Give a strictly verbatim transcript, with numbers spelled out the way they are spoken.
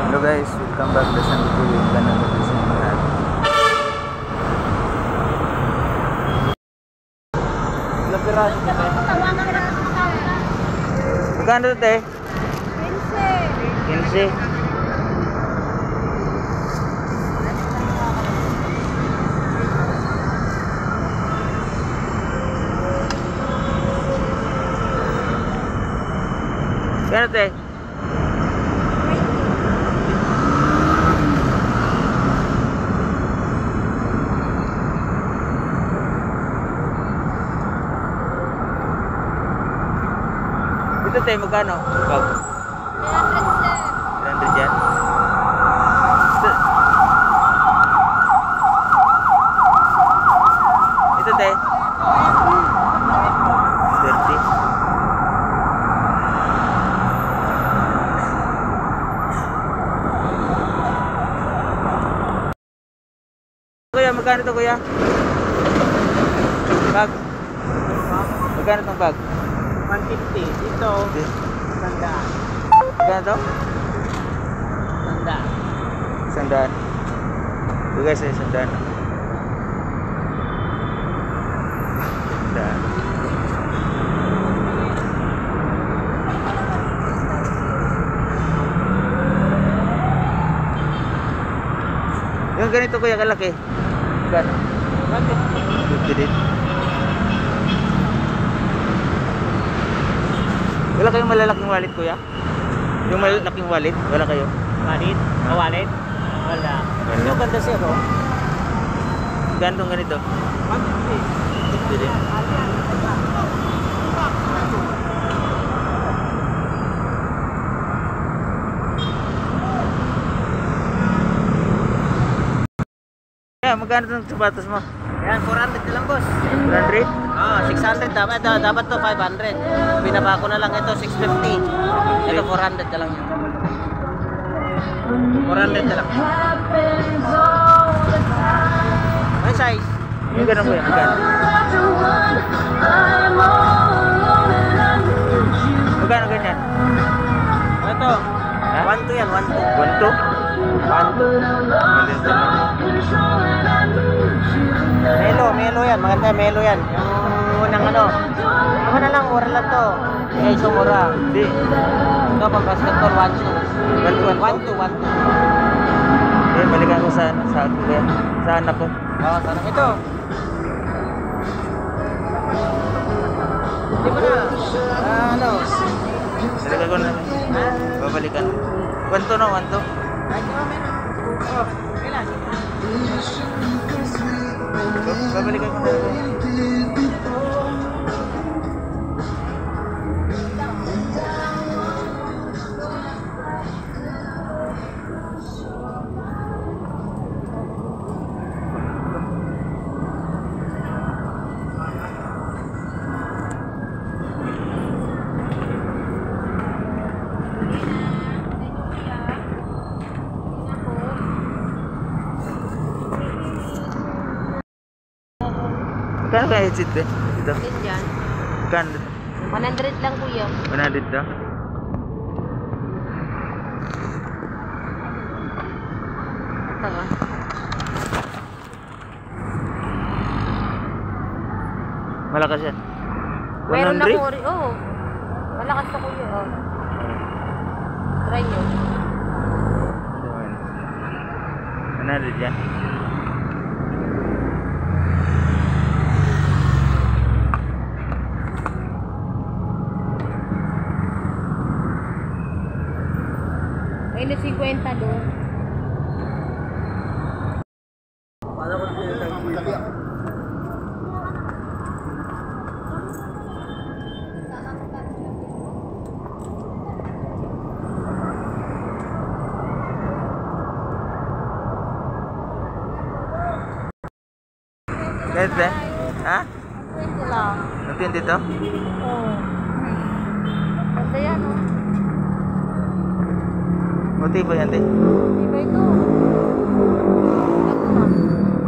Hello guys, welcome back to San Diego. Welcome to sa inyo lahat. Lapiran ito te. Magkano ito te? quince. Magkano te? Ito tayo, magkano? Pag? three hundred yan? Ito, ito tayo? thirty? Kuya, magkano ito kuya? Bag? Magkano itong bag? one fifty. Dito, sandaan. Magkano ito? Sandaan. Sandaan. Ito guys ay sandaan. Sandaan. Yung ganito kuya kalaki. Magkano? one fifty. fifty din. Wala kayong malalaking wallet kuya? Yung malalaking wallet? Wala kayo? Wallet? Ah. Wallet? Wala. Wala. Yung ganda siya ko? Gantong ganito? one fifty. fifty din. Yeah, magkano itong sapatos mo? Yan, four hundred na lang boss. four hundred? Ah, six hundred dapat, ah, dapat to five hundred. Binaba ko na lang ito six fifty. Ito four hundred na lang yan. four hundred na lang. May size? Yung ganun mo yan, magkano? Magkano ganyan? Ito. Ha? one two yan, one two. one two? one two. Maliit din lang. Melo, melo yan. Maganda melo yan. Yung unang ano. Ano na lang, mura lang to. Eh, so mura. Hindi. Ito, pang basketball, one two. one two, one two, one two. Eh, balikan ko sa, sa, sa anak ko. Oo, sana. Ito. Hindi mo na. Ah, ano? Balikan ko na. Ha? Babalikan. one two no, one two. Ay, ito, meron. Oh, kailan? Babalikan ko na. Kano kaya headset eh? Dito? Din dyan. Kano? one hundred lang kuya. one hundred daw? Ito ba? Malakas yan. Mayroon na one hundred? ko rin. Oo. Malakas na kuya. Oh. Try nyo. one hundred yan. Ay na fifty doon. Paano ko ito? Kahit eh? Ha? twenty lang. twenty to? Oo. Ganda yan oh. Motibo yan din. Iba ito. Ganda.